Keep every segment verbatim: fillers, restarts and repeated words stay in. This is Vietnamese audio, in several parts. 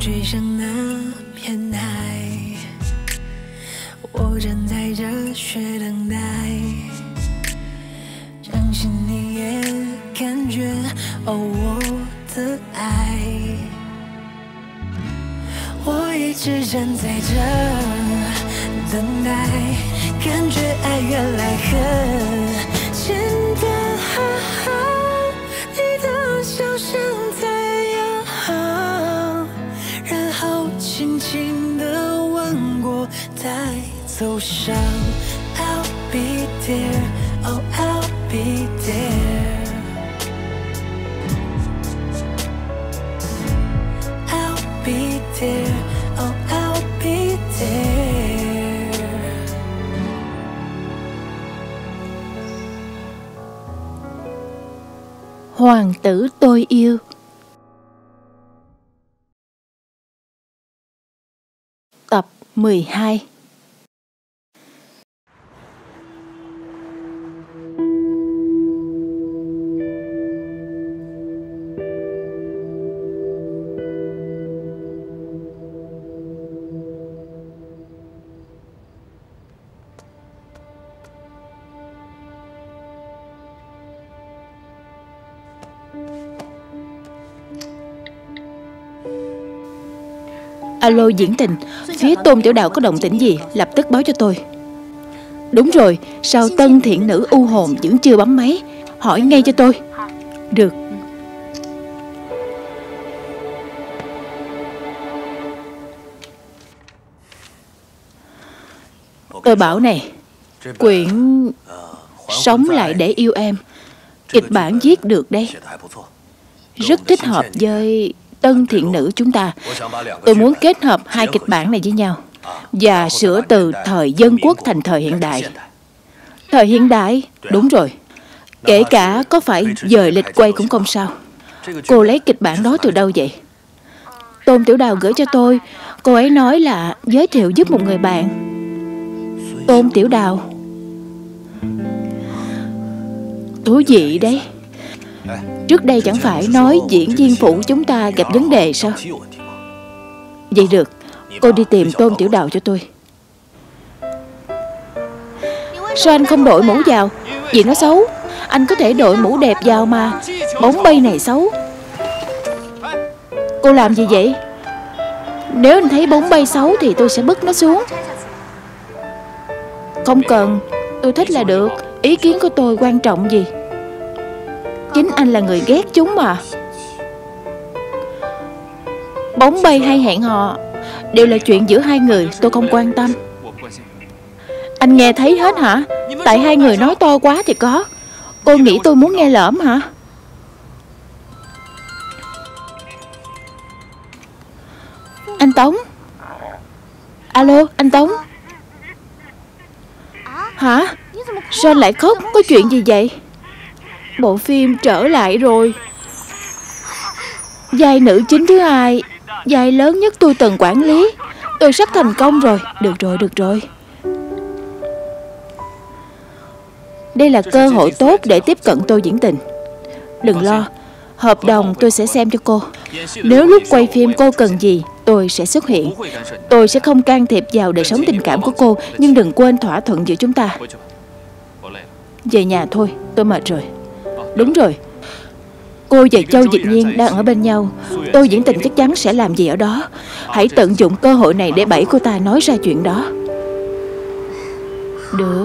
追上那片海，我站在这却等待，相信你也感觉哦我的爱。我一直站在这等待，感觉爱越来很简单，你的笑声在摇晃，然后轻轻地吻过再走上 I'll be there, oh I'll be there, I'll be there, oh I'll be there. Hoàng tử tôi yêu. Tập mười hai. Alo Diễn Tình, phía Tôn Tiểu Đào có động tĩnh gì lập tức báo cho tôi. Đúng rồi, sao tân thiện nữ u hồn vẫn chưa bấm máy? Hỏi ngay cho tôi. Được. Tôi bảo này, quyển Sống lại để yêu em, kịch bản viết được đây, rất thích hợp với tân thiện nữ chúng ta. Tôi muốn kết hợp hai kịch bản này với nhau và sửa từ thời dân quốc thành thời hiện đại. Thời hiện đại? Đúng rồi. Kể cả có phải dời lịch quay cũng không sao. Cô lấy kịch bản đó từ đâu vậy? Tôn Tiểu Đào gửi cho tôi. Cô ấy nói là giới thiệu giúp một người bạn. Tôn Tiểu Đào. Thú vị đấy. Trước đây chẳng phải nói diễn viên phụ chúng ta gặp vấn đề sao? Vậy được, cô đi tìm Tôn Tiểu Đào cho tôi. Sao anh không đội mũ vào? Vì nó xấu. Anh có thể đội mũ đẹp vào mà. Bóng bay này xấu. Cô làm gì vậy? Nếu anh thấy bóng bay xấu thì tôi sẽ bứt nó xuống. Không cần, tôi thích là được. Ý kiến của tôi quan trọng gì? Chính anh là người ghét chúng mà. Bóng bay hay hẹn hò đều là chuyện giữa hai người, tôi không quan tâm. Anh nghe thấy hết hả? Tại hai người nói to quá thì có. Cô nghĩ tôi muốn nghe lỡm hả? Anh Tống. Alo, anh Tống. Hả? Sao anh lại khóc? Có chuyện gì vậy? Bộ phim trở lại rồi. Vai nữ chính thứ hai, vai lớn nhất tôi từng quản lý. Tôi sắp thành công rồi. Được rồi, được rồi. Đây là cơ hội tốt để tiếp cận Tô Diễn Tình. Đừng lo, hợp đồng tôi sẽ xem cho cô. Nếu lúc quay phim cô cần gì, tôi sẽ xuất hiện. Tôi sẽ không can thiệp vào đời sống tình cảm của cô, nhưng đừng quên thỏa thuận giữa chúng ta. Về nhà thôi, tôi mệt rồi. Đúng rồi, cô và Châu Dịch Nhiên đang ở bên nhau. Tô Diễn Tình chắc chắn sẽ làm gì ở đó. Hãy tận dụng cơ hội này để bẫy cô ta nói ra chuyện đó. Được.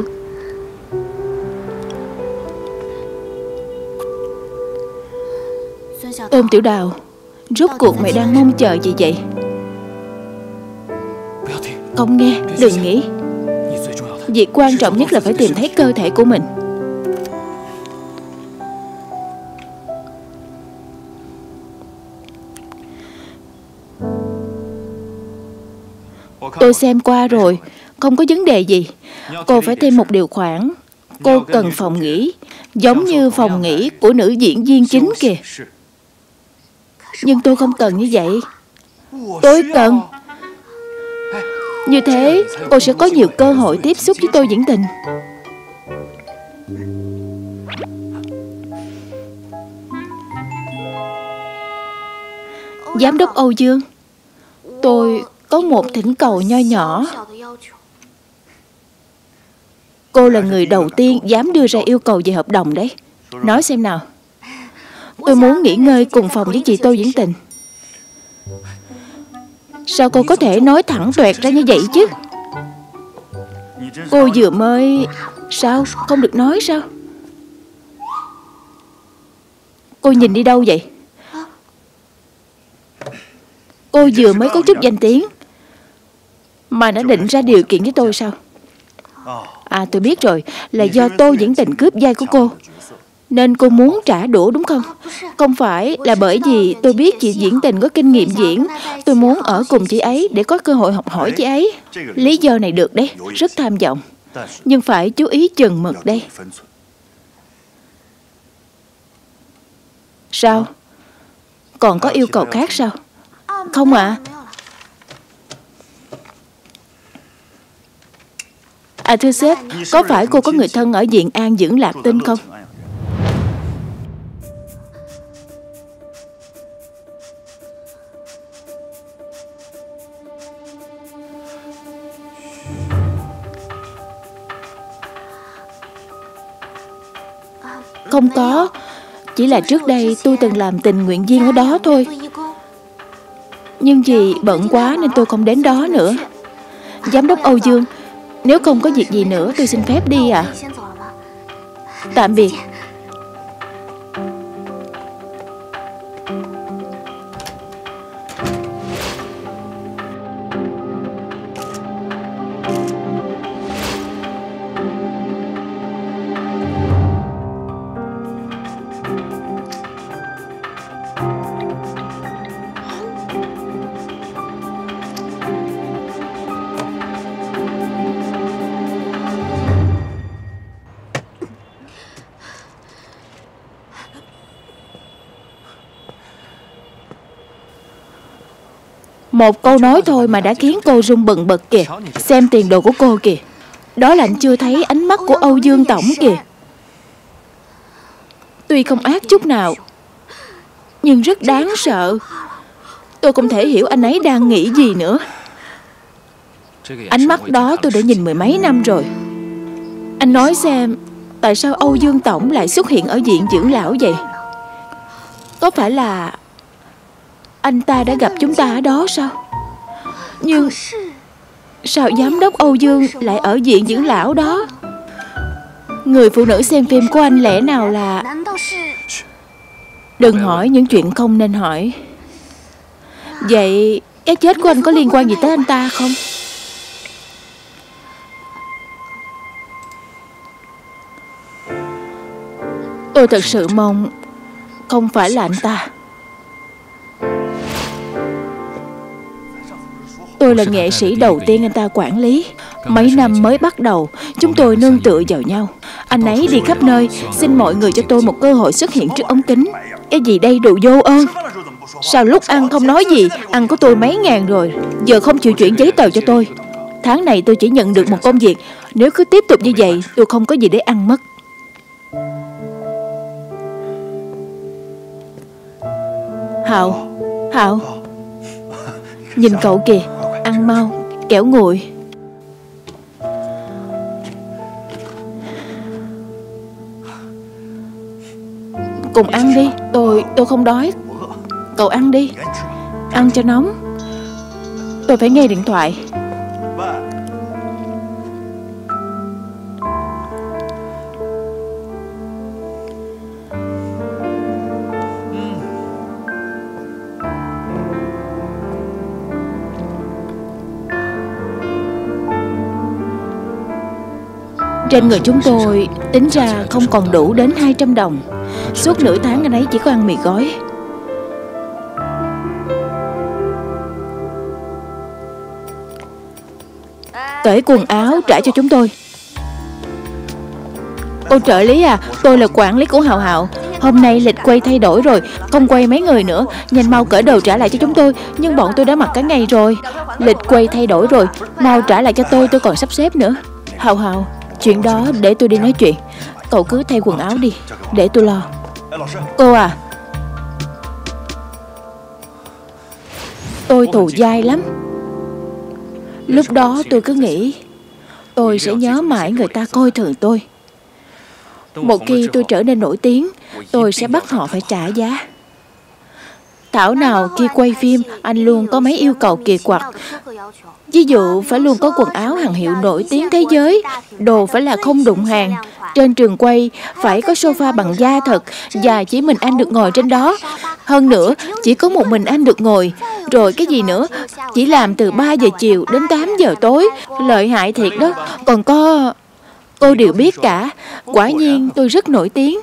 Tôn Tiểu Đào, rốt cuộc mày đang mong chờ gì vậy? Không nghe, đừng nghĩ. Việc quan trọng nhất là phải tìm thấy cơ thể của mình. Tôi xem qua rồi, không có vấn đề gì. Cô phải thêm một điều khoản. Cô cần phòng nghỉ, giống như phòng nghỉ của nữ diễn viên chính kìa. Nhưng tôi không cần như vậy. Tôi cần. Như thế cô sẽ có nhiều cơ hội tiếp xúc với Tô Diễn Tình. Giám đốc Âu Dương. Tôi có một thỉnh cầu nho nhỏ. Cô là người đầu tiên dám đưa ra yêu cầu về hợp đồng đấy. Nói xem nào. Tôi muốn nghỉ ngơi cùng phòng với chị Tô Diễn Tình. Sao cô có thể nói thẳng toẹt ra như vậy chứ? Cô vừa mới... Sao? Không được nói sao? Cô nhìn đi đâu vậy? Cô vừa mới có chút danh tiếng mà đã định ra điều kiện với tôi sao? À, tôi biết rồi. Là do Tô Diễn Tình cướp vai của cô nên cô muốn trả đũa đúng không? Không phải là bởi vì tôi biết chị Diễn Tình có kinh nghiệm diễn. Tôi muốn ở cùng chị ấy để có cơ hội học hỏi chị ấy. Lý do này được đấy, rất tham vọng. Nhưng phải chú ý chừng mực đây. Sao? Còn có yêu cầu khác sao? Không ạ. À? À thưa sếp, có phải cô có người thân ở Diện An dưỡng Lạc Tinh không? Không có. Chỉ là trước đây tôi từng làm tình nguyện viên ở đó thôi. Nhưng vì bận quá nên tôi không đến đó nữa. Giám đốc Âu Dương, nếu không có việc gì nữa tôi xin phép đi ạ. À? Tạm biệt. Một câu nói thôi mà đã khiến cô run bần bật kìa. Xem tiền đồ của cô kìa. Đó là anh chưa thấy ánh mắt của Âu Dương tổng kìa. Tuy không ác chút nào nhưng rất đáng sợ. Tôi không thể hiểu anh ấy đang nghĩ gì nữa. Ánh mắt đó tôi đã nhìn mười mấy năm rồi. Anh nói xem, tại sao Âu Dương tổng lại xuất hiện ở viện dưỡng lão vậy? Có phải là anh ta đã gặp chúng ta ở đó sao? Nhưng sao giám đốc Âu Dương lại ở viện dưỡng lão đó? Người phụ nữ xem phim của anh lẽ nào là... Đừng hỏi những chuyện không nên hỏi. Vậy cái chết của anh có liên quan gì tới anh ta không? Tôi thật sự mong không phải là anh ta. Tôi là nghệ sĩ đầu tiên anh ta quản lý. Mấy năm mới bắt đầu, chúng tôi nương tựa vào nhau. Anh ấy đi khắp nơi, xin mọi người cho tôi một cơ hội xuất hiện trước ống kính. Cái gì đây, đồ vô ơn. Sao lúc ăn không nói gì? Ăn của tôi mấy ngàn rồi, giờ không chịu chuyển giấy tờ cho tôi. Tháng này tôi chỉ nhận được một công việc. Nếu cứ tiếp tục như vậy, tôi không có gì để ăn mất. Hạo, Hạo, nhìn cậu kìa. Ăn mau, kẻo nguội. Cùng ăn đi. Tôi, tôi không đói. Cậu ăn đi. Ăn cho nóng. Tôi phải nghe điện thoại. Trên người chúng tôi tính ra không còn đủ đến hai trăm đồng. Suốt nửa tháng anh ấy chỉ có ăn mì gói. Cởi quần áo trả cho chúng tôi. Cô trợ lý à, tôi là quản lý của Hạo Hạo. Hôm nay lịch quay thay đổi rồi, không quay mấy người nữa. Nhanh mau cởi đồ trả lại cho chúng tôi. Nhưng bọn tôi đã mặc cả ngày rồi. Lịch quay thay đổi rồi, mau trả lại cho tôi, tôi còn sắp xếp nữa. Hạo Hạo, chuyện đó để tôi đi nói chuyện. Cậu cứ thay quần áo đi, để tôi lo. Cô à. Tôi thù dai lắm. Lúc đó tôi cứ nghĩ tôi sẽ nhớ mãi người ta coi thường tôi. Một khi tôi trở nên nổi tiếng, tôi sẽ bắt họ phải trả giá. Thảo nào khi quay phim, anh luôn có mấy yêu cầu kỳ quặc. Ví dụ phải luôn có quần áo hàng hiệu nổi tiếng thế giới, đồ phải là không đụng hàng. Trên trường quay phải có sofa bằng da thật và chỉ mình anh được ngồi trên đó. Hơn nữa, chỉ có một mình anh được ngồi. Rồi cái gì nữa, chỉ làm từ ba giờ chiều đến tám giờ tối. Lợi hại thiệt đó. Còn có... Cô đều biết cả. Quả nhiên tôi rất nổi tiếng.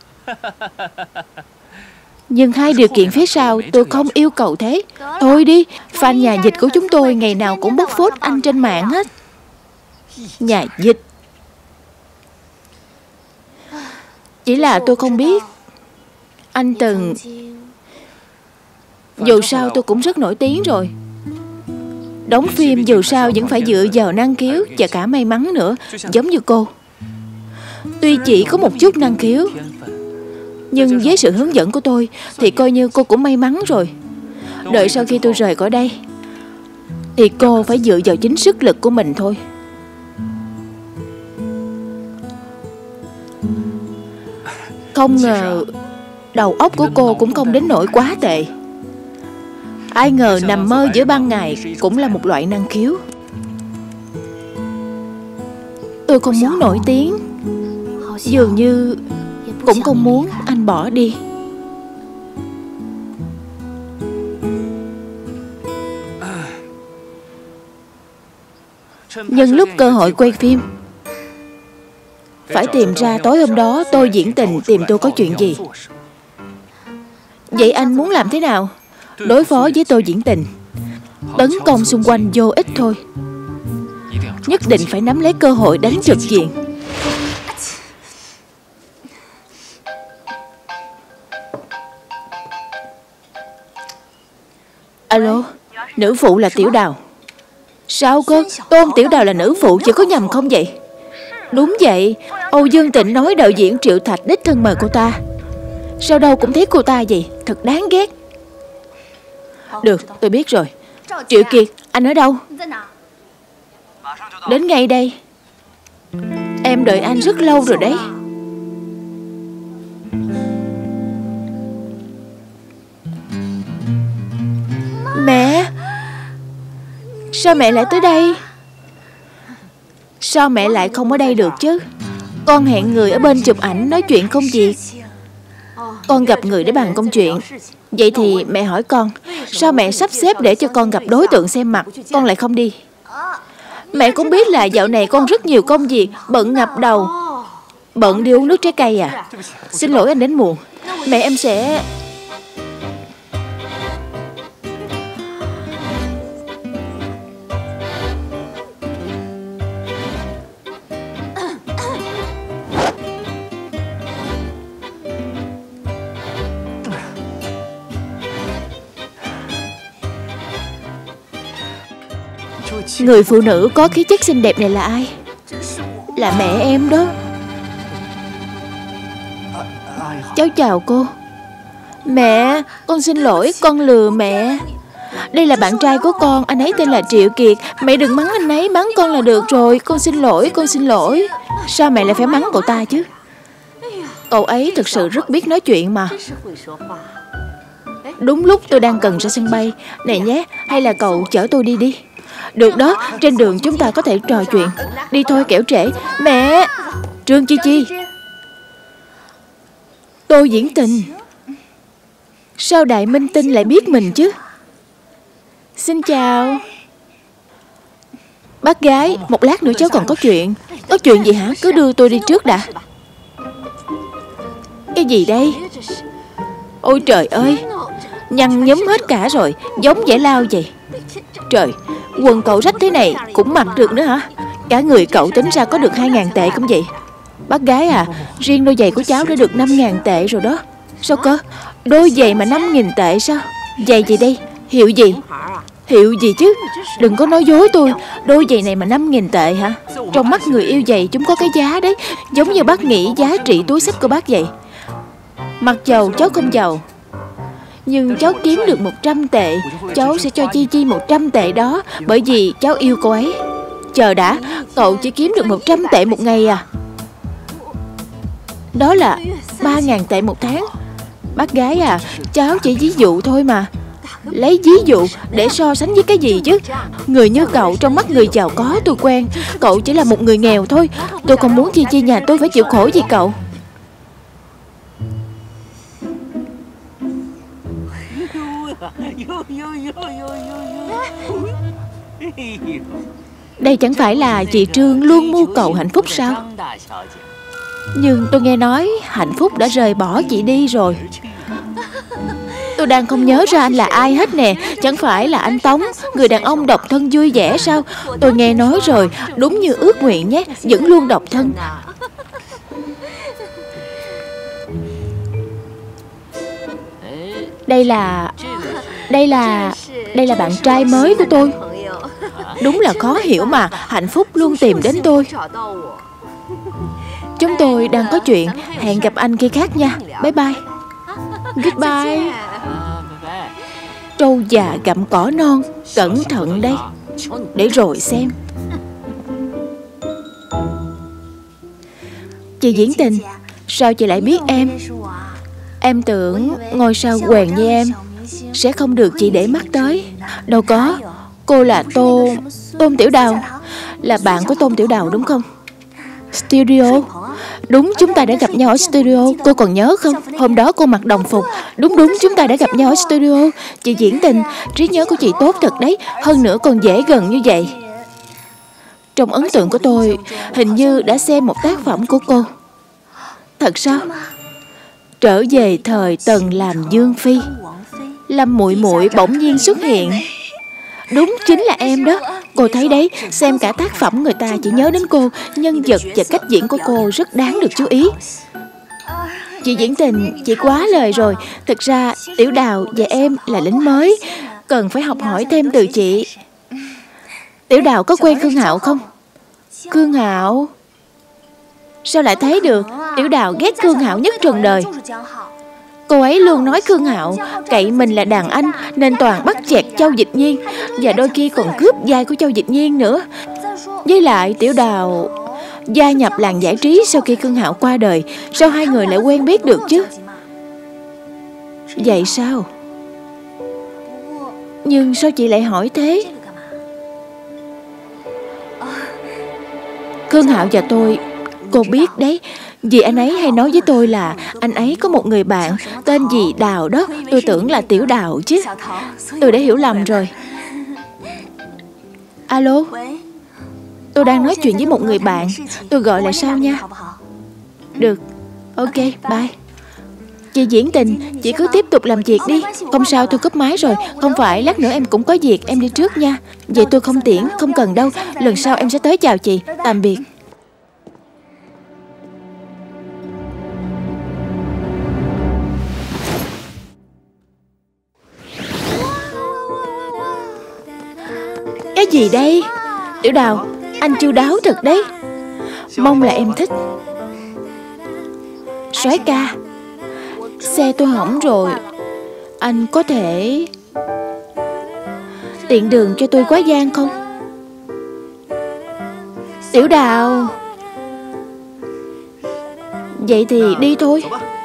Nhưng hai điều kiện phía sau tôi không yêu cầu thế. Thôi đi, fan nhà dịch của chúng tôi ngày nào cũng bóc phốt anh trên mạng hết. Nhà dịch. Chỉ là tôi không biết anh từng... Dù sao tôi cũng rất nổi tiếng rồi. Đóng phim dù sao vẫn phải dựa vào năng khiếu và cả may mắn nữa, giống như cô. Tuy chỉ có một chút năng khiếu, nhưng với sự hướng dẫn của tôi thì coi như cô cũng may mắn rồi. Đợi sau khi tôi rời khỏi đây thì cô phải dựa vào chính sức lực của mình thôi. Không ngờ đầu óc của cô cũng không đến nỗi quá tệ. Ai ngờ nằm mơ giữa ban ngày cũng là một loại năng khiếu. Tôi không muốn nổi tiếng, dường như cũng không muốn anh bỏ đi. Nhân lúc cơ hội quay phim, phải tìm ra tối hôm đó tôi diễn tình tìm tôi có chuyện gì. Vậy anh muốn làm thế nào? Đối phó với tôi diễn tình, tấn công xung quanh vô ích thôi. Nhất định phải nắm lấy cơ hội đánh trực diện. Alo, nữ phụ là Tiểu Đào. Sao cơ? Tôn Tiểu Đào là nữ phụ, chỉ có nhầm không vậy? Đúng vậy, Âu Dương Tịnh nói đạo diễn Triệu Thạch đích thân mời cô ta. Sao đâu cũng thấy cô ta vậy, thật đáng ghét. Được, tôi biết rồi. Triệu Kiệt, anh ở đâu? Đến ngay đây. Em đợi anh rất lâu rồi đấy. Mẹ! Sao mẹ lại tới đây? Sao mẹ lại không ở đây được chứ? Con hẹn người ở bên chụp ảnh nói chuyện công việc. Con gặp người để bàn công chuyện. Vậy thì mẹ hỏi con, sao mẹ sắp xếp để cho con gặp đối tượng xem mặt, con lại không đi? Mẹ cũng biết là dạo này con rất nhiều công việc, bận ngập đầu. Bận đi uống nước trái cây à? Xin lỗi anh đến muộn. Mẹ em sẽ... Người phụ nữ có khí chất xinh đẹp này là ai? Là mẹ em đó. Cháu chào cô. Mẹ, con xin lỗi, con lừa mẹ. Đây là bạn trai của con, anh ấy tên là Triệu Kiệt. Mẹ đừng mắng anh ấy, mắng con là được rồi. Con xin lỗi, con xin lỗi. Sao mẹ lại phải mắng cậu ta chứ? Cậu ấy thực sự rất biết nói chuyện mà. Đúng lúc tôi đang cần ra sân bay. Này nhé, hay là cậu chở tôi đi đi. Được đó, trên đường chúng ta có thể trò chuyện. Đi thôi kẻo trễ. Mẹ! Trương Chi Chi. Tôi diễn tình. Sao Đại Minh Tinh lại biết mình chứ? Xin chào. Bác gái, một lát nữa cháu còn có chuyện. Có chuyện gì hả? Cứ đưa tôi đi trước đã. Cái gì đây? Ôi trời ơi, nhăn nhúm hết cả rồi, giống giải lao vậy. Trời, quần cậu rách thế này cũng mặc được nữa hả? Cả người cậu tính ra có được hai ngàn tệ không vậy? Bác gái à, riêng đôi giày của cháu đã được năm ngàn tệ rồi đó. Sao cơ? Đôi giày mà năm nghìn tệ sao? Giày gì đây? Hiệu gì? Hiệu gì chứ? Đừng có nói dối tôi. Đôi giày này mà năm nghìn tệ hả? Trong mắt người yêu giày chúng có cái giá đấy. Giống như bác nghĩ giá trị túi xách của bác vậy. Mặc dầu cháu không giàu, Nhưng cháu kiếm được một trăm tệ, cháu sẽ cho Chi Chi một trăm tệ đó, bởi vì cháu yêu cô ấy. Chờ đã, cậu chỉ kiếm được một trăm tệ một ngày à? Đó là ba ngàn tệ một tháng. Bác gái à, cháu chỉ ví dụ thôi mà. Lấy ví dụ để so sánh với cái gì chứ? Người như cậu trong mắt người giàu có tôi quen, cậu chỉ là một người nghèo thôi. Tôi không muốn Chi Chi nhà tôi phải chịu khổ vì cậu. Đây chẳng phải là chị Trương luôn mưu cầu hạnh phúc sao? Nhưng tôi nghe nói hạnh phúc đã rời bỏ chị đi rồi. Tôi đang không nhớ ra anh là ai hết nè. Chẳng phải là anh Tống, người đàn ông độc thân vui vẻ sao? Tôi nghe nói rồi, đúng như ước nguyện nhé, vẫn luôn độc thân. Đây là... Đây là... Đây là bạn trai mới của tôi. Đúng là khó hiểu mà, hạnh phúc luôn tìm đến tôi. Chúng tôi đang có chuyện, hẹn gặp anh khi khác nha. Bye bye. Goodbye. Trâu già gặm cỏ non, cẩn thận đây. Để rồi xem. Chị Diễn Tình, sao chị lại biết em? Em tưởng ngôi sao quèn như em sẽ không được chị để mắt tới. Đâu có, cô là Tôn... Tôn Tiểu Đào. Là bạn của Tôn Tiểu Đào đúng không? Studio. Đúng, chúng ta đã gặp nhau ở studio. Cô còn nhớ không? Hôm đó cô mặc đồng phục. Đúng đúng, chúng ta đã gặp nhau ở studio. Chị Diễn Tình, trí nhớ của chị tốt thật đấy. Hơn nữa còn dễ gần như vậy. Trong ấn tượng của tôi, hình như đã xem một tác phẩm của cô. Thật sao? Trở về thời Tần làm Dương Phi, Lâm muội muội bỗng nhiên xuất hiện. Đúng, chính là em đó. Cô thấy đấy, xem cả tác phẩm người ta chỉ nhớ đến cô. Nhân vật và cách diễn của cô rất đáng được chú ý. Chị Diễn Tình, chị quá lời rồi. Thực ra Tiểu Đào và em là lính mới, cần phải học hỏi thêm từ chị. Tiểu Đào có quen Khương Hạo không? Khương Hạo? Sao lại thấy được? Tiểu Đào ghét Khương Hạo nhất trần đời. Cô ấy luôn nói Khương Hạo cậy mình là đàn anh nên toàn bắt chẹt Châu Dịch Nhiên, và đôi khi còn cướp vai của Châu Dịch Nhiên nữa. Với lại Tiểu Đào gia nhập làng giải trí sau khi Khương Hạo qua đời. Sao hai người lại quen biết được chứ? Vậy sao? Nhưng sao chị lại hỏi thế? Khương Hạo và tôi, cô biết đấy, vì anh ấy hay nói với tôi là anh ấy có một người bạn tên gì Đào đó. Tôi tưởng là Tiểu Đào chứ. Tôi đã hiểu lầm rồi. Alo, tôi đang nói chuyện với một người bạn. Tôi gọi lại sau nha. Được, ok, bye. Chị Diễn Tình, chị cứ tiếp tục làm việc đi. Không sao, tôi cúp máy rồi. Không phải, lát nữa em cũng có việc, em đi trước nha. Vậy tôi không tiễn, không cần đâu. Lần sau em sẽ tới chào chị. Tạm biệt. Cái gì đây? Tiểu Đào, anh chu đáo thật đấy. Mong là em thích. Soái ca, xe tôi hỏng rồi, anh có thể tiện đường cho tôi quá giang không? Tiểu Đào, vậy thì đi thôi.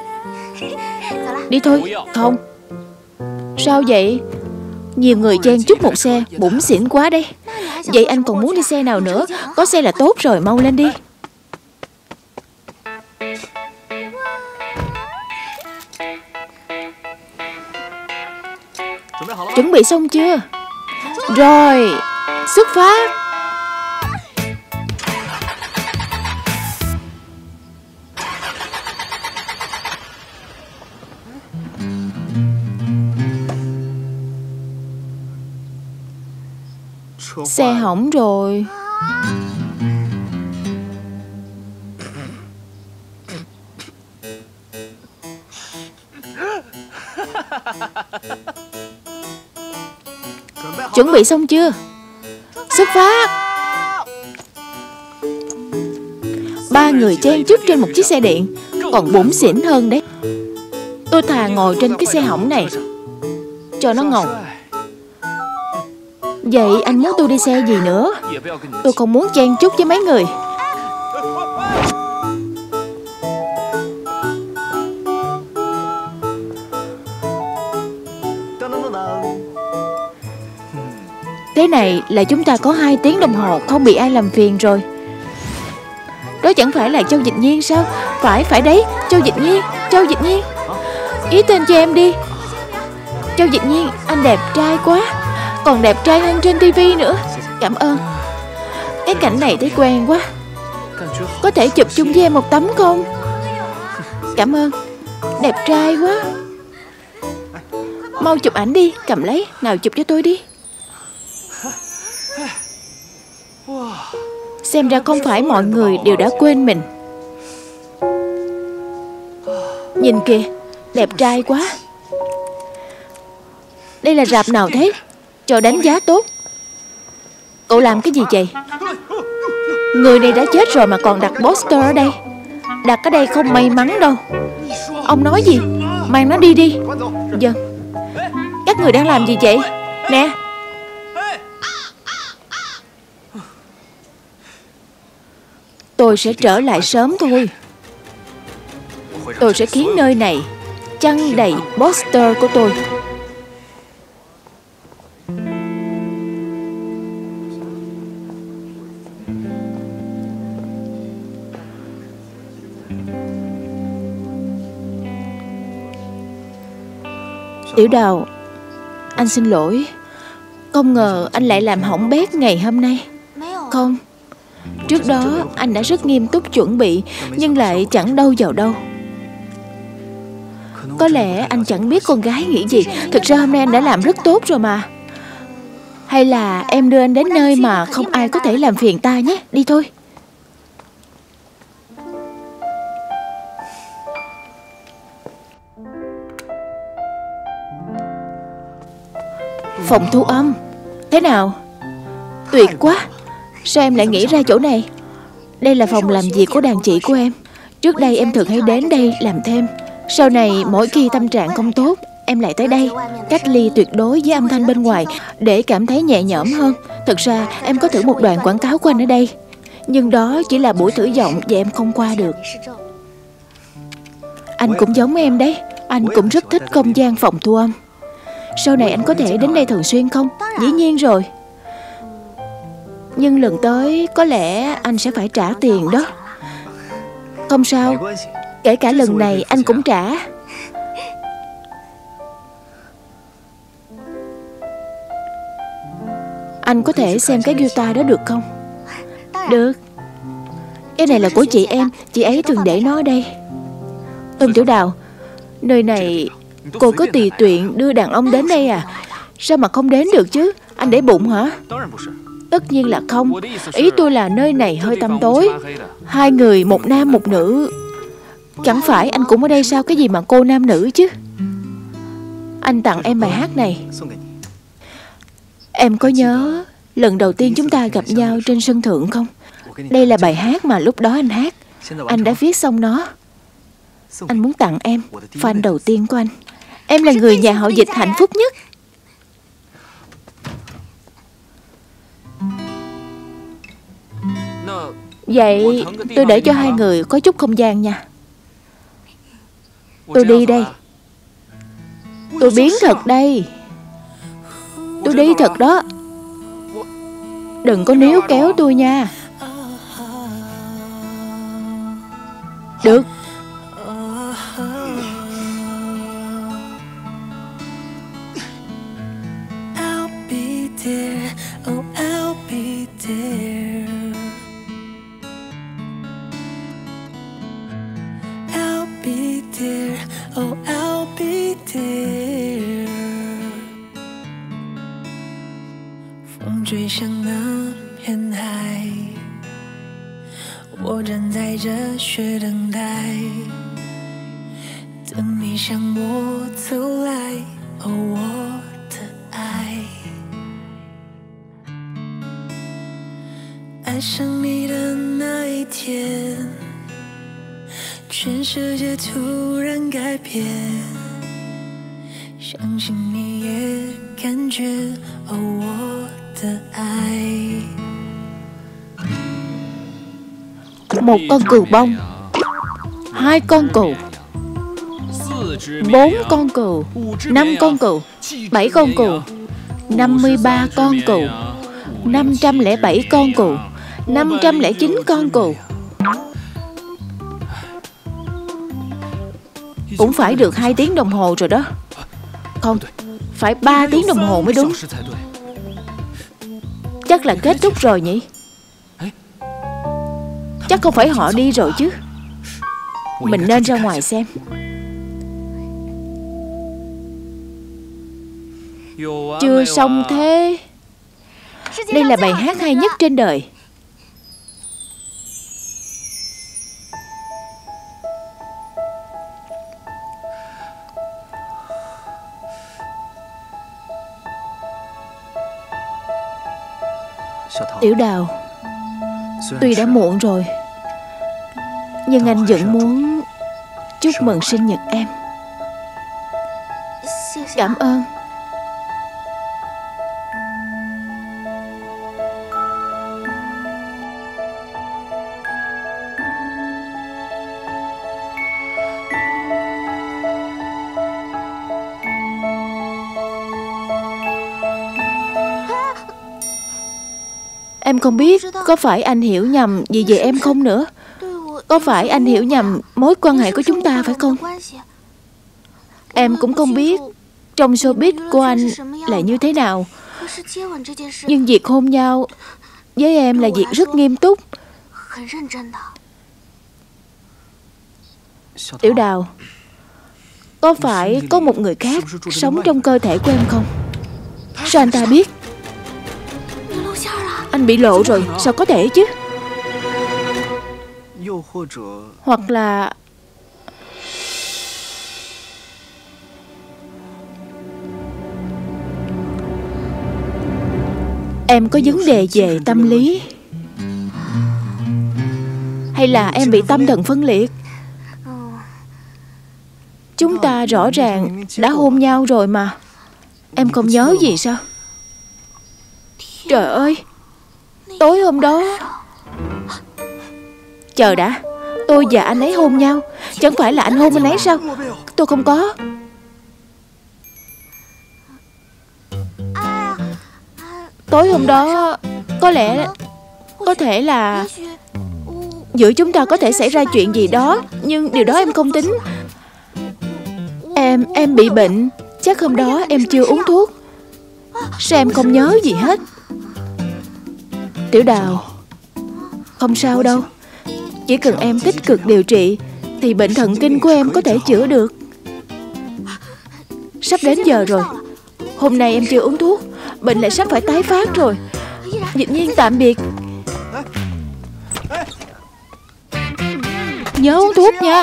Đi thôi. Không. Sao vậy? Nhiều người chen chúc một xe, bủn xỉn quá đây. Vậy anh còn muốn đi xe nào nữa? Có xe là tốt rồi, mau lên đi. Chuẩn bị xong chưa? Rồi, xuất phát. Xe hỏng rồi. Chuẩn bị xong chưa? Xuất phát. Ba người chen chúc trên một chiếc xe điện còn bủn xỉn hơn đấy. Tôi thà ngồi trên cái xe hỏng này. cho nó ngầu. Vậy anh muốn tôi đi xe gì nữa? Tôi không muốn chen chúc với mấy người. Thế này là chúng ta có hai tiếng đồng hồ không bị ai làm phiền rồi. Đó chẳng phải là Châu Dịch Nhiên sao? Phải, phải đấy, Châu Dịch Nhiên, Châu Dịch Nhiên. Ý tên cho em đi. Châu Dịch Nhiên, anh đẹp trai quá. Còn đẹp trai hơn trên tivi nữa. Cảm ơn. Cái cảnh này thấy quen quá. Có thể chụp chung với em một tấm không? Cảm ơn. Đẹp trai quá. Mau chụp ảnh đi, cầm lấy. Nào chụp cho tôi đi. Xem ra không phải mọi người đều đã quên mình. Nhìn kìa, đẹp trai quá. Đây là rạp nào thế? Cho đánh giá tốt. Cậu làm cái gì vậy? Người này đã chết rồi mà còn đặt poster ở đây. Đặt ở đây không may mắn đâu. Ông nói gì? Mang nó đi đi. Vâng. Các người đang làm gì vậy? Nè. Tôi sẽ trở lại sớm thôi. Tôi sẽ khiến nơi này chăn đầy poster của tôi. Tiểu Đào, anh xin lỗi. Không ngờ anh lại làm hỏng bét ngày hôm nay. Không, trước đó anh đã rất nghiêm túc chuẩn bị, nhưng lại chẳng đâu vào đâu. Có lẽ anh chẳng biết con gái nghĩ gì. Thực ra hôm nay anh đã làm rất tốt rồi mà. Hay là em đưa anh đến nơi mà không ai có thể làm phiền ta nhé. Đi thôi. Phòng thu âm. Thế nào? Tuyệt quá. Sao em lại nghĩ ra chỗ này? Đây là phòng làm việc của đàn chị của em. Trước đây em thường hay đến đây làm thêm. Sau này mỗi khi tâm trạng không tốt, em lại tới đây, cách ly tuyệt đối với âm thanh bên ngoài để cảm thấy nhẹ nhõm hơn. Thật ra em có thử một đoạn quảng cáo của anh ở đây, nhưng đó chỉ là buổi thử giọng và em không qua được. Anh cũng giống em đấy. Anh cũng rất thích không gian phòng thu âm. Sau này anh có thể đến đây thường xuyên không? Dĩ nhiên rồi. Nhưng lần tới có lẽ anh sẽ phải trả tiền đó. Không sao. Kể cả lần này anh cũng trả. Anh có thể xem cái guitar đó được không? Được. Cái này là của chị em. Chị ấy thường để nó ở đây. Ừm, Tiểu Đào, nơi này cô có tùy tiện đưa đàn ông đến đây à? Sao mà không đến được chứ? Anh để bụng hả? Tất nhiên là không. Ý tôi là nơi này hơi tăm tối. Hai người, một nam một nữ. Chẳng phải anh cũng ở đây sao? Cái gì mà cô nam nữ chứ? Anh tặng em bài hát này. Em có nhớ lần đầu tiên chúng ta gặp nhau trên sân thượng không? Đây là bài hát mà lúc đó anh hát. Anh đã viết xong nó. Anh muốn tặng em, fan đầu tiên của anh. Em là người nhà họ Dịch hạnh phúc nhất. Vậy tôi để cho hai người có chút không gian nha. Tôi đi đây. Tôi biến thật đây. Tôi đi thật đó. Đừng có níu kéo tôi nha. Được. Oh, I'll be there. 风吹向那片海，我站在这雪等待，等你向我走来。哦，我的爱，爱上你的那一天，全世界突然改变， 相信你也感觉哦我的爱。 Một con cừu bông, hai con cừu, bốn con cừu, năm con cừu, bảy con cừu, năm mươi ba con cừu, năm trăm lẻ bảy con cừu, năm trăm lẻ chín con cừu. Cũng phải được hai tiếng đồng hồ rồi đó. Không, phải ba tiếng đồng hồ mới đúng. Chắc là kết thúc rồi nhỉ? Chắc không phải họ đi rồi chứ. Mình nên ra ngoài xem. Chưa xong thế. Đây là bài hát hay nhất trên đời. Tiểu Đào, tuy đã muộn rồi, nhưng anh vẫn muốn chúc mừng sinh nhật em. Cảm ơn. Em không biết có phải anh hiểu nhầm gì về em không nữa. Có phải anh hiểu nhầm mối quan hệ của chúng ta phải không? Em cũng không biết trong showbiz của anh là như thế nào, nhưng việc hôn nhau với em là việc rất nghiêm túc. Tiểu Đào, có phải có một người khác sống trong cơ thể của em không? Sao anh ta biết? Anh bị lộ rồi, sao có thể chứ? Hoặc là em có vấn đề về tâm lý, hay là em bị tâm thần phân liệt? Chúng ta rõ ràng đã hôn nhau rồi mà. Em không nhớ gì sao? Trời ơi, tối hôm đó... Chờ đã, tôi và anh ấy hôn nhau. Chẳng phải là anh hôn anh ấy sao? Tôi không có. Tối hôm đó có lẽ, có thể là giữa chúng ta có thể xảy ra chuyện gì đó, nhưng điều đó em không tính. Em, em bị bệnh. Chắc hôm đó em chưa uống thuốc. Sao em không nhớ gì hết? Tiểu Đào, không sao đâu. Chỉ cần em tích cực điều trị thì bệnh thần kinh của em có thể chữa được. Sắp đến giờ rồi. Hôm nay em chưa uống thuốc, bệnh lại sắp phải tái phát rồi. Dịch Nhiên tạm biệt. Nhớ uống thuốc nha.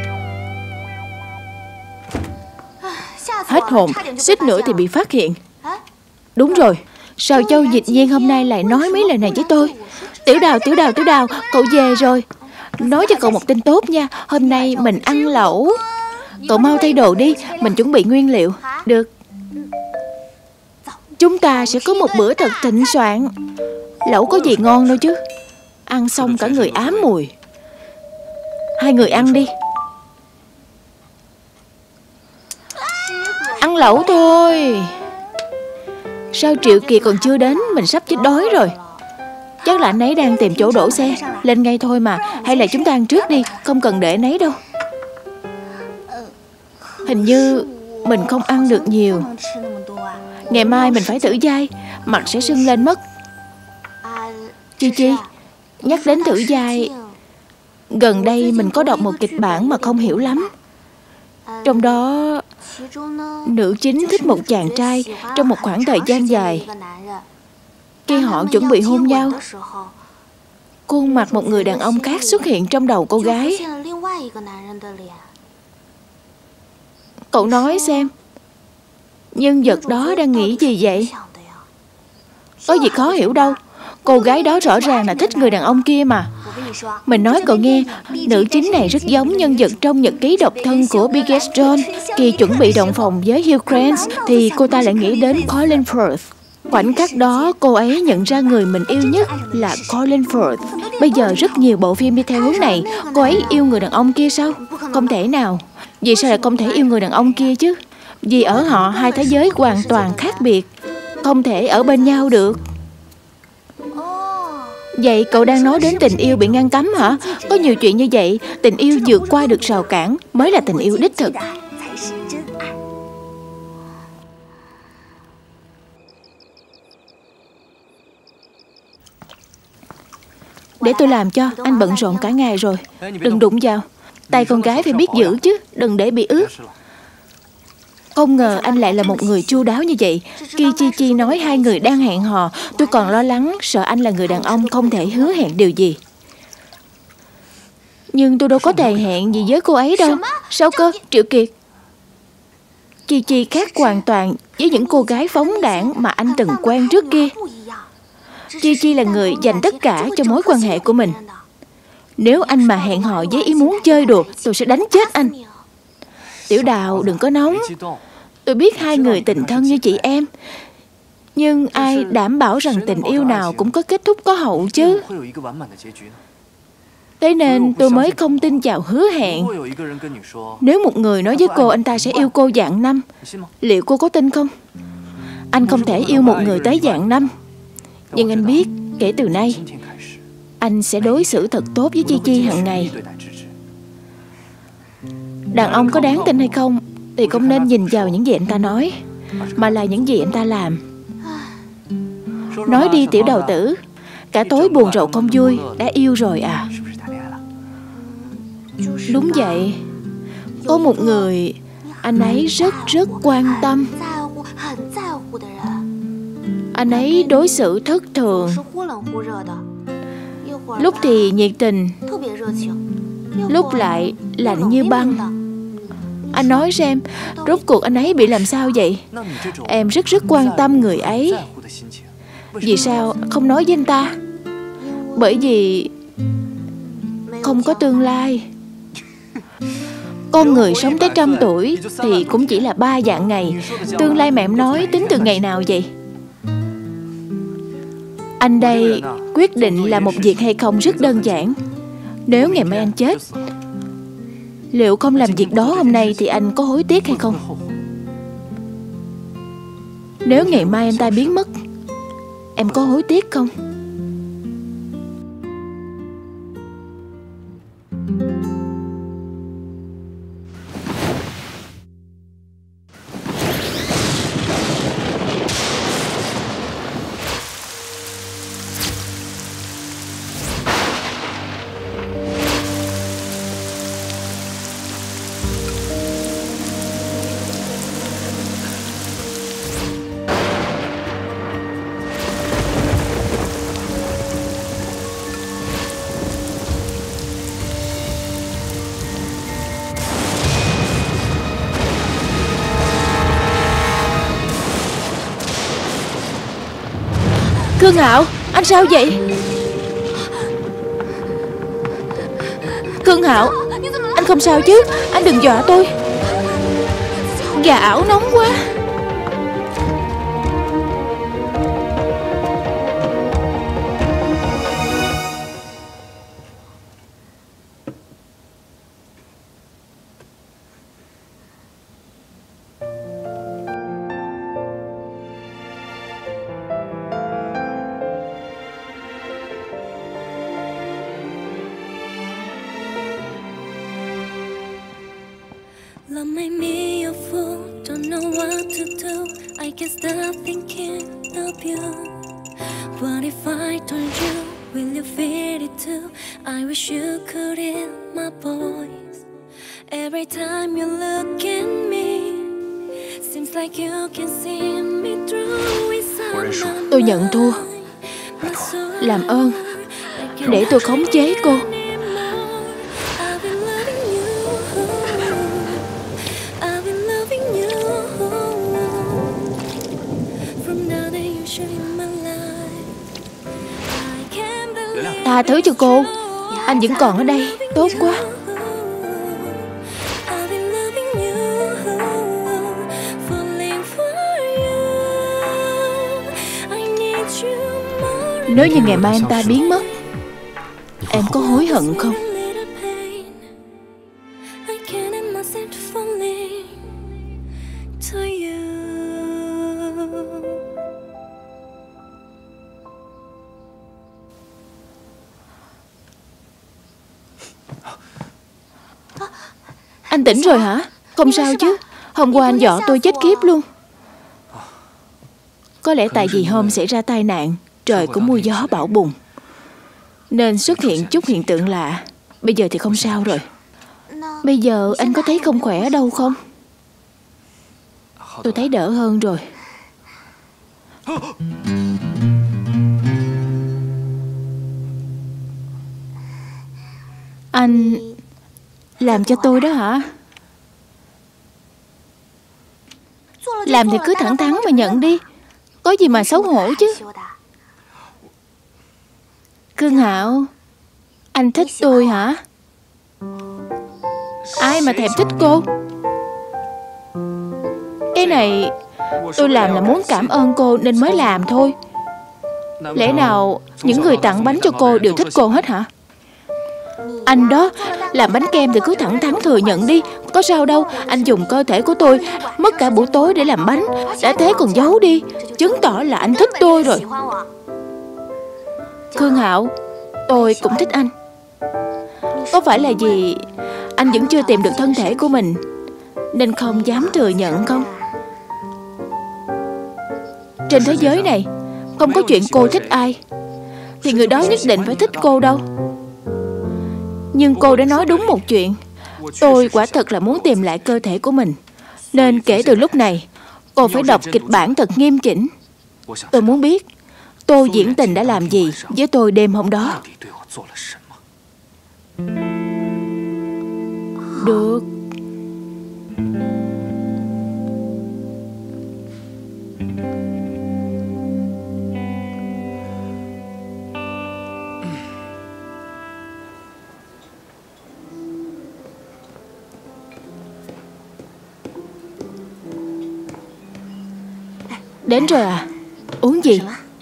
Hết hồn, suýt nữa thì bị phát hiện. Đúng rồi, sao Châu Dịch Nhiên hôm nay lại nói mấy lời này với tôi? Tiểu Đào, Tiểu Đào, Tiểu Đào, cậu về rồi. Nói cho cậu một tin tốt nha. Hôm nay mình ăn lẩu. Cậu mau thay đồ đi, mình chuẩn bị nguyên liệu. Được. Chúng ta sẽ có một bữa thật thịnh soạn. Lẩu có gì ngon đâu chứ. Ăn xong cả người ám mùi. Hai người ăn đi. Ăn lẩu thôi. Sao Triệu Kiệt còn chưa đến? Mình sắp chết đói rồi. Chắc là anh ấy đang tìm chỗ đổ xe. Lên ngay thôi mà. Hay là chúng ta ăn trước đi, không cần để anh ấy đâu. Hình như mình không ăn được nhiều. Ngày mai mình phải thử vai, mặt sẽ sưng lên mất. Chi Chi, nhắc đến thử vai, gần đây mình có đọc một kịch bản mà không hiểu lắm. Trong đó nữ chính thích một chàng trai trong một khoảng thời gian dài. Khi họ chuẩn bị hôn nhau, khuôn mặt một người đàn ông khác xuất hiện trong đầu cô gái. Cậu nói xem, nhân vật đó đang nghĩ gì vậy? Có gì khó hiểu đâu. Cô gái đó rõ ràng là thích người đàn ông kia mà. Mình nói cậu nghe, nữ chính này rất giống nhân vật trong nhật ký độc thân của Biggest John. Khi chuẩn bị động phòng với Hugh Grant thì cô ta lại nghĩ đến Colin Firth. Khoảnh khắc đó cô ấy nhận ra người mình yêu nhất là Colin Firth. Bây giờ rất nhiều bộ phim đi theo hướng này. Cô ấy yêu người đàn ông kia sao? Không thể nào. Vì sao lại không thể yêu người đàn ông kia chứ? Vì ở họ hai thế giới hoàn toàn khác biệt, không thể ở bên nhau được. Vậy cậu đang nói đến tình yêu bị ngăn cấm hả? Có nhiều chuyện như vậy. Tình yêu vượt qua được rào cản mới là tình yêu đích thực. Để tôi làm cho, anh bận rộn cả ngày rồi. Đừng đụng vào. Tay con gái phải biết giữ chứ, đừng để bị ướt. Không ngờ anh lại là một người chu đáo như vậy. Khi Chi Chi nói hai người đang hẹn hò, tôi còn lo lắng sợ anh là người đàn ông không thể hứa hẹn điều gì. Nhưng tôi đâu có thề hẹn gì với cô ấy đâu. Sao cơ, Triệu Kiệt? Chi Chi khác hoàn toàn với những cô gái phóng đãng mà anh từng quen trước kia. Chi Chi là người dành tất cả cho mối quan hệ của mình. Nếu anh mà hẹn hò với ý muốn chơi đùa, tôi sẽ đánh chết anh. Tiểu Đào, đừng có nóng. Tôi biết hai người tình thân như chị em, nhưng ai đảm bảo rằng tình yêu nào cũng có kết thúc có hậu chứ? Thế nên tôi mới không tin vào hứa hẹn. Nếu một người nói với cô anh ta sẽ yêu cô vạn năm, liệu cô có tin không? Anh không thể yêu một người tới vạn năm. Nhưng anh biết, kể từ nay anh sẽ đối xử thật tốt với Chi Chi hàng ngày. Đàn ông có đáng tin hay không thì không nên nhìn vào những gì anh ta nói, mà là những gì anh ta làm. Nói đi Tiểu Đào tử, cả tối buồn rầu không vui, đã yêu rồi à? Đúng vậy. Có một người anh ấy rất rất quan tâm. Anh ấy đối xử thất thường. Lúc thì nhiệt tình, lúc lại lạnh như băng. Anh nói xem, rốt cuộc anh ấy bị làm sao vậy? Em rất rất quan tâm người ấy. Vì sao không nói với anh ta? Bởi vì không có tương lai. Con người sống tới trăm tuổi thì cũng chỉ là ba vạn ngày. Tương lai mẹ em nói tính từ ngày nào vậy? Anh đây quyết định làm một việc hay không rất đơn giản. Nếu ngày mai anh chết, liệu không làm việc đó hôm nay thì anh có hối tiếc hay không? Nếu ngày mai anh ta biến mất, em có hối tiếc không? Cương Hạo, anh sao vậy? Cương Hạo, anh không sao chứ? Anh đừng dọa tôi. Gà ảo nóng quá. Love made me a fool, don't know what to do. I can't stop thinking of you. What if I told you, will you feel it too? I wish you could hear my voice. Every time you look at me, seems like you can see me through. Tôi nhận thua. Làm ơn, để tôi khống chế cô. Tha thứ cho cô. Anh vẫn còn ở đây. Tốt quá. Nếu như ngày mai anh ta biến mất, em có hối hận không? Anh tỉnh rồi hả? Không sao chứ? Hôm qua anh dọa tôi chết kiếp luôn. Có lẽ tại vì hôm xảy ra tai nạn, trời cũng mưa gió bão bùng, nên xuất hiện chút hiện tượng lạ. Bây giờ thì không sao rồi. Bây giờ anh có thấy không khỏe ở đâu không? Tôi thấy đỡ hơn rồi. Anh làm cho tôi đó hả? Làm thì cứ thẳng thắn mà nhận đi. Có gì mà xấu hổ chứ. Cương Hạo, anh thích tôi hả? Ai mà thèm thích cô? Cái này tôi làm là muốn cảm ơn cô nên mới làm thôi. Lẽ nào những người tặng bánh cho cô đều thích cô hết hả? Anh đó, làm bánh kem thì cứ thẳng thắn thừa nhận đi. Có sao đâu, anh dùng cơ thể của tôi mất cả buổi tối để làm bánh. Đã thế còn giấu đi, chứng tỏ là anh thích tôi rồi. Cương Hạo, tôi cũng thích anh. Có phải là vì anh vẫn chưa tìm được thân thể của mình nên không dám thừa nhận không? Trên thế giới này không có chuyện cô thích ai thì người đó nhất định phải thích cô đâu. Nhưng cô đã nói đúng một chuyện. Tôi quả thật là muốn tìm lại cơ thể của mình. Nên kể từ lúc này cô phải đọc kịch bản thật nghiêm chỉnh. Tôi muốn biết Tô Diễn Tình đã làm gì với tôi đêm hôm đó. Được. Đến rồi à? Uống gì?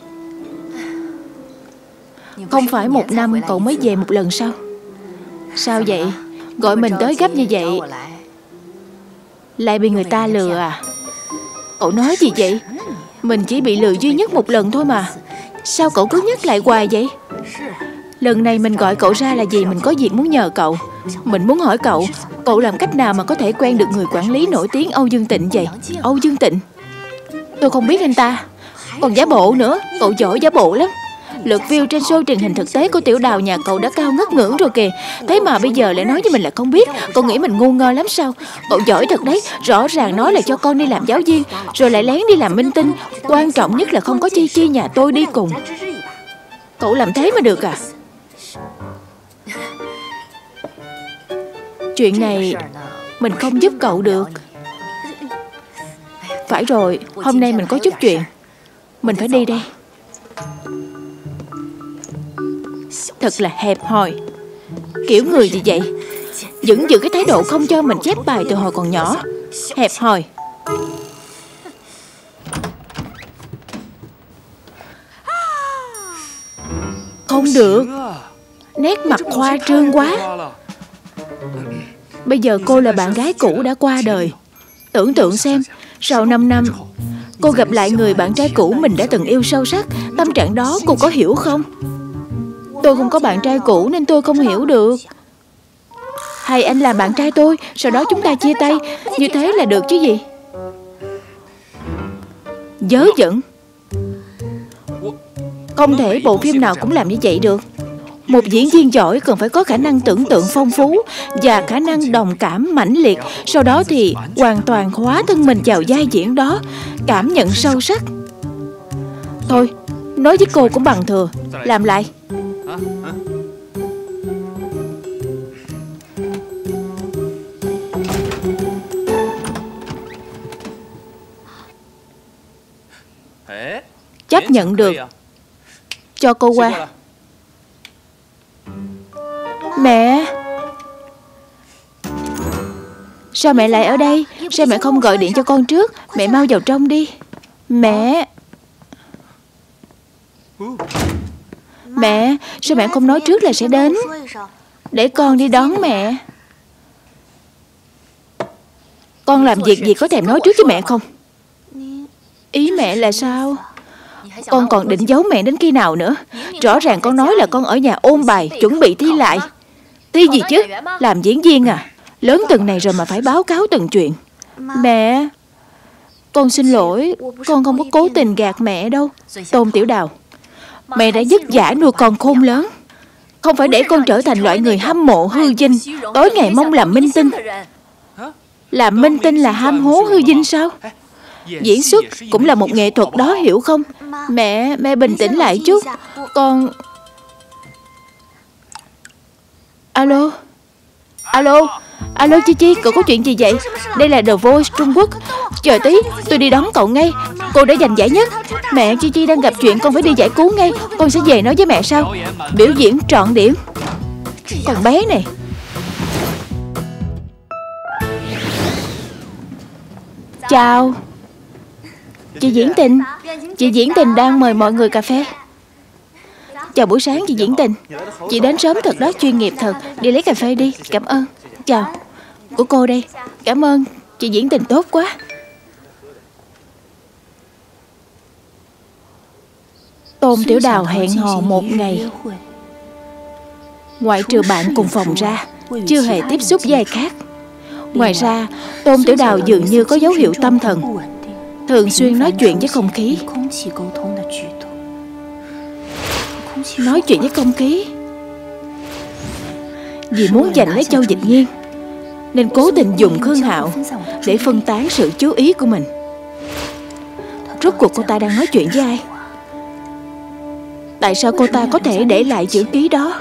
Không phải một năm cậu mới về một lần sao? Sao vậy? Gọi mình tới gấp như vậy lại bị người ta lừa à? Cậu nói gì vậy? Mình chỉ bị lừa duy nhất một lần thôi mà. Sao cậu cứ nhắc lại hoài vậy? Lần này mình gọi cậu ra là vì mình có việc muốn nhờ cậu. Mình muốn hỏi cậu, cậu làm cách nào mà có thể quen được người quản lý nổi tiếng Âu Dương Tịnh vậy? Âu Dương Tịnh? Tôi không biết anh ta. Còn giả bộ nữa. Cậu giỏi giả bộ lắm. Lượt view trên show truyền hình thực tế của Tiểu Đào nhà cậu đã cao ngất ngưỡng rồi kìa. Thế mà bây giờ lại nói với mình là không biết. Cậu nghĩ mình ngu ngơ lắm sao? Cậu giỏi thật đấy. Rõ ràng nói là cho con đi làm giáo viên, rồi lại lén đi làm minh tinh. Quan trọng nhất là không có Chi Chi nhà tôi đi cùng. Cậu làm thế mà được à? Chuyện này mình không giúp cậu được. Phải rồi, hôm nay mình có chút chuyện. Mình phải đi đây. Thật là hẹp hòi. Kiểu người gì vậy? Vẫn giữ cái thái độ không cho mình chép bài từ hồi còn nhỏ. Hẹp hòi. Không được. Nét mặt khoa trương quá. Bây giờ cô là bạn gái cũ đã qua đời. Tưởng tượng xem, sau năm năm cô gặp lại người bạn trai cũ mình đã từng yêu sâu sắc. Tâm trạng đó cô có hiểu không? Tôi không có bạn trai cũ nên tôi không hiểu được. Hay anh làm bạn trai tôi, sau đó chúng ta chia tay. Như thế là được chứ gì? Dớ dẫn. Không thể bộ phim nào cũng làm như vậy được. Một diễn viên giỏi cần phải có khả năng tưởng tượng phong phú và khả năng đồng cảm mãnh liệt. Sau đó thì hoàn toàn hóa thân mình vào vai diễn đó, cảm nhận sâu sắc. Thôi, nói với cô cũng bằng thừa. Làm lại. Chấp nhận được. Cho cô qua. Mẹ, sao mẹ lại ở đây? Sao mẹ không gọi điện cho con trước? Mẹ mau vào trong đi. Mẹ. Mẹ, sao mẹ không nói trước là sẽ đến? Để con đi đón mẹ. Con làm việc gì có thèm nói trước với mẹ không? Ý mẹ là sao? Con còn định giấu mẹ đến khi nào nữa? Rõ ràng con nói là con ở nhà ôn bài, chuẩn bị thi lại. Thi gì chứ? Làm diễn viên à? Lớn từng này rồi mà phải báo cáo từng chuyện. Mẹ, con xin lỗi. Con không có cố tình gạt mẹ đâu. Tôn Tiểu Đào, mẹ đã vất vả nuôi con khôn lớn, không phải để con trở thành loại người hâm mộ hư vinh, tối ngày mong làm minh tinh. Làm minh tinh là ham hố hư vinh sao? Diễn xuất cũng là một nghệ thuật đó, hiểu không? Mẹ, mẹ bình tĩnh lại chút. Con... Alo. Alo. Alo Chi Chi, cậu có chuyện gì vậy? Đây là The Voice Trung Quốc. Chờ tí, tôi đi đón cậu ngay. Cô đã giành giải nhất. Mẹ, Chi Chi đang gặp chuyện, con phải đi giải cứu ngay. Con sẽ về nói với mẹ sau. Biểu diễn trọn điểm. Còn bé này. Chào. Chị Diễn Tình. Chị Diễn Tình đang mời mọi người cà phê. Chào buổi sáng chị Diễn Tình. Chị đến sớm thật đó, chuyên nghiệp thật. Đi lấy cà phê đi, cảm ơn. Chào. Của cô đây. Cảm ơn, chị Diễn Tình tốt quá. Tôn Tiểu Đào hẹn hò một ngày, ngoại trừ bạn cùng phòng ra, chưa hề tiếp xúc với ai khác. Ngoài ra, Tôn Tiểu Đào dường như có dấu hiệu tâm thần, thường xuyên nói chuyện với không khí. Nói chuyện với không khí. Vì muốn giành lấy Châu Dịch Nhiên nên cố tình dùng Khương Hạo để phân tán sự chú ý của mình. Rốt cuộc cô ta đang nói chuyện với ai? Tại sao cô ta có thể để lại chữ ký đó?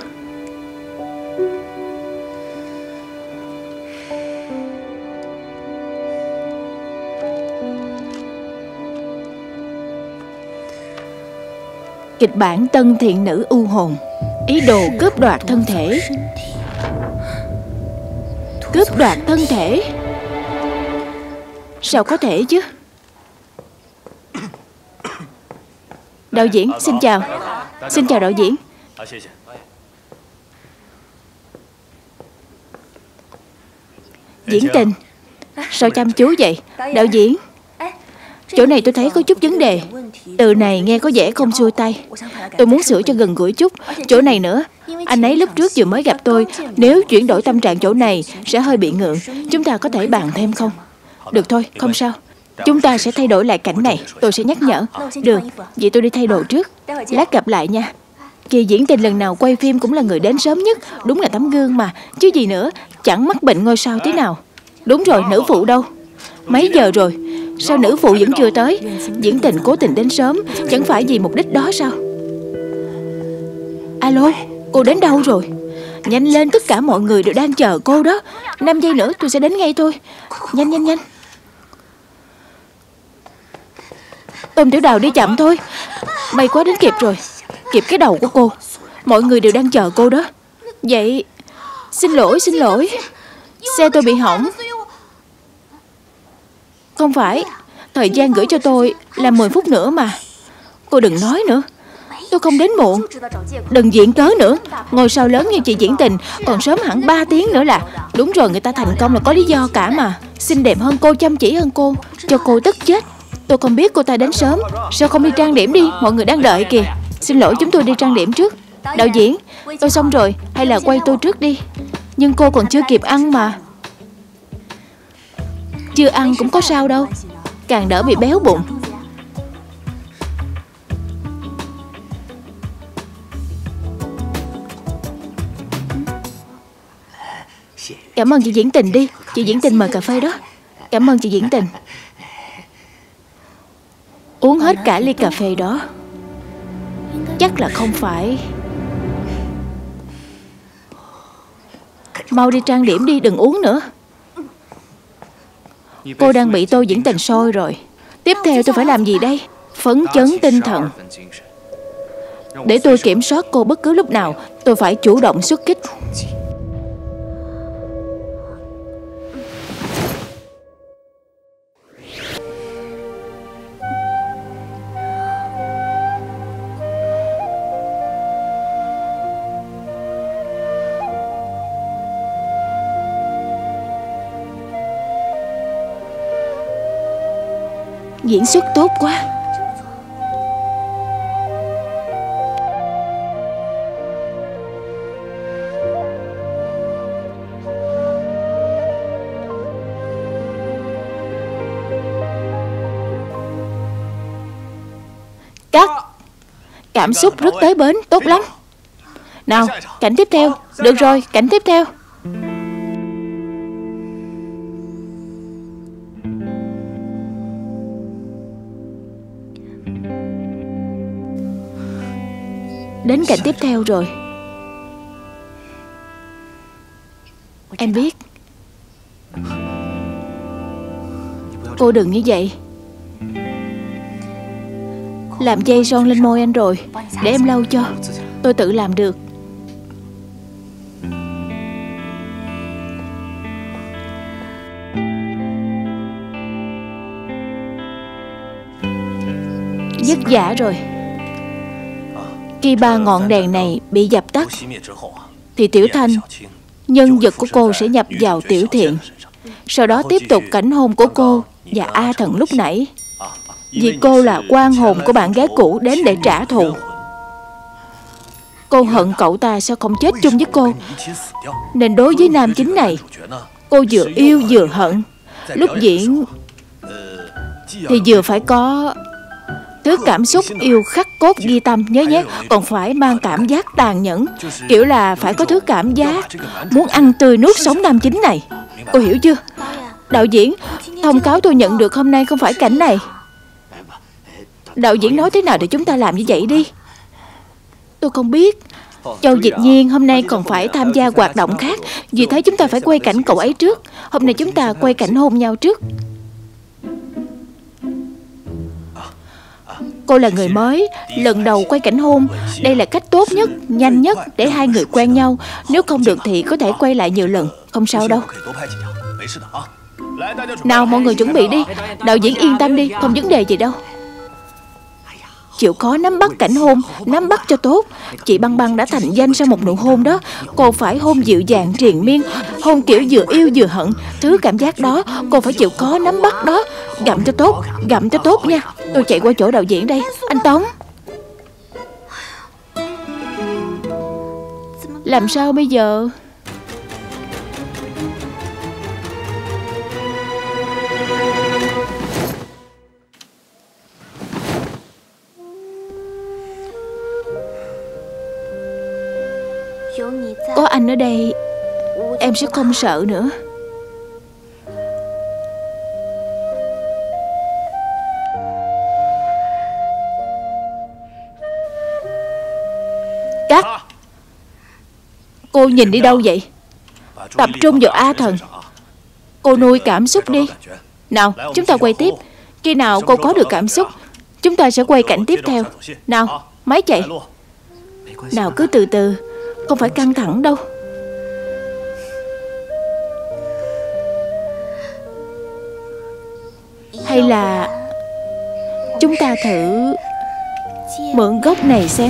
Kịch bản Tân Thiện Nữ U Hồn. Ý đồ cướp đoạt thân thể. Cướp đoạt thân thể? Sao có thể chứ? Đạo diễn, xin chào. Xin chào đạo diễn. Diễn Tình, sao chăm chú vậy? Đạo diễn, chỗ này tôi thấy có chút vấn đề. Từ này nghe có vẻ không xuôi tay. Tôi muốn sửa cho gần gũi chút. Chỗ này nữa. Anh ấy lúc trước vừa mới gặp tôi. Nếu chuyển đổi tâm trạng chỗ này sẽ hơi bị ngượng. Chúng ta có thể bàn thêm không? Được thôi, không sao. Chúng ta sẽ thay đổi lại cảnh này. Tôi sẽ nhắc nhở. Được, vậy tôi đi thay đồ trước. Lát gặp lại nha. Kỳ Diễn Tình lần nào quay phim cũng là người đến sớm nhất. Đúng là tấm gương mà. Chứ gì nữa, chẳng mắc bệnh ngôi sao tí nào. Đúng rồi, nữ phụ đâu? Mấy giờ rồi? Sao nữ phụ vẫn chưa tới? Diễn Tình cố tình đến sớm, chẳng phải vì mục đích đó sao? Alo, cô đến đâu rồi? Nhanh lên, tất cả mọi người đều đang chờ cô đó. Năm giây nữa tôi sẽ đến ngay thôi. Nhanh nhanh nhanh. Tôn Tiểu Đào đi chậm thôi. May quá đến kịp rồi. Kịp cái đầu của cô. Mọi người đều đang chờ cô đó. Vậy xin lỗi, xin lỗi. Xe tôi bị hỏng. Không phải, thời gian gửi cho tôi là mười phút nữa mà. Cô đừng nói nữa. Tôi không đến muộn. Đừng viện cớ nữa. Ngôi sao lớn như chị Diễn Tình còn sớm hẳn ba tiếng nữa là. Đúng rồi, người ta thành công là có lý do cả mà. Xinh đẹp hơn cô, chăm chỉ hơn cô, cho cô tức chết. Tôi không biết cô ta đến sớm. Sao không đi trang điểm đi? Mọi người đang đợi kìa. Xin lỗi, chúng tôi đi trang điểm trước. Đạo diễn, tôi xong rồi. Hay là quay tôi trước đi? Nhưng cô còn chưa kịp ăn mà. Chưa ăn cũng có sao đâu. Càng đỡ bị béo bụng. Cảm ơn chị Diễn Tình đi. Chị Diễn Tình mời cà phê đó. Cảm ơn chị Diễn Tình. Uống hết cả ly cà phê đó. Chắc là không phải. Mau đi trang điểm đi, đừng uống nữa. Cô đang bị Tô Diễn Tình soi rồi. Tiếp theo tôi phải làm gì đây? Phấn chấn tinh thần. Để tôi kiểm soát cô bất cứ lúc nào. Tôi phải chủ động xuất kích. Diễn xuất tốt quá. Cắt. Cảm xúc rất tới bến, tốt lắm. Nào, cảnh tiếp theo. Được rồi, cảnh tiếp theo. Đến cảnh tiếp theo rồi. Em biết. Cô đừng như vậy. Làm dây son lên môi anh rồi. Để em lau cho. Tôi tự làm được. Vất vả rồi. Khi ba ngọn đèn này bị dập tắt thì Tiểu Thanh, nhân vật của cô sẽ nhập vào Tiểu Thiện. Sau đó tiếp tục cảnh hôn của cô và A Thần lúc nãy. Vì cô là oan hồn của bạn gái cũ đến để trả thù. Cô hận cậu ta sao không chết chung với cô, nên đối với nam chính này, cô vừa yêu vừa hận. Lúc diễn thì vừa phải có thứ cảm xúc yêu khắc cốt ghi tâm, nhớ nhé. Còn phải mang cảm giác tàn nhẫn, kiểu là phải có thứ cảm giác muốn ăn tươi nuốt sống nam chính này. Cô hiểu chưa? Đạo diễn, thông cáo tôi nhận được hôm nay không phải cảnh này. Đạo diễn nói thế nào thì chúng ta làm như vậy đi. Tôi không biết. Châu Dịch Nhiên hôm nay còn phải tham gia hoạt động khác, vì thế chúng ta phải quay cảnh cậu ấy trước. Hôm nay chúng ta quay cảnh hôn nhau trước. Cô là người mới, lần đầu quay cảnh hôn. Đây là cách tốt nhất, nhanh nhất để hai người quen nhau. Nếu không được thì có thể quay lại nhiều lần, không sao đâu. Nào mọi người chuẩn bị đi. Đạo diễn yên tâm đi, không vấn đề gì đâu. Chịu khó nắm bắt cảnh hôn, nắm bắt cho tốt. Chị Băng Băng đã thành danh sau một nụ hôn đó. Cô phải hôn dịu dàng triền miên, hôn kiểu vừa yêu vừa hận. Thứ cảm giác đó cô phải chịu khó nắm bắt đó. Gặm cho tốt, gặm cho tốt nha. Tôi chạy qua chỗ đạo diễn đây. Anh Tống. Làm sao bây giờ? Có anh ở đây, em sẽ không sợ nữa. Cắt. Cô nhìn đi đâu vậy? Tập trung vào A Thần. Cô nuôi cảm xúc đi. Nào, chúng ta quay tiếp. Khi nào cô có được cảm xúc, chúng ta sẽ quay cảnh tiếp theo. Nào, máy chạy. Nào, cứ từ từ, không phải căng thẳng đâu. Hay là chúng ta thử mượn góc này xem.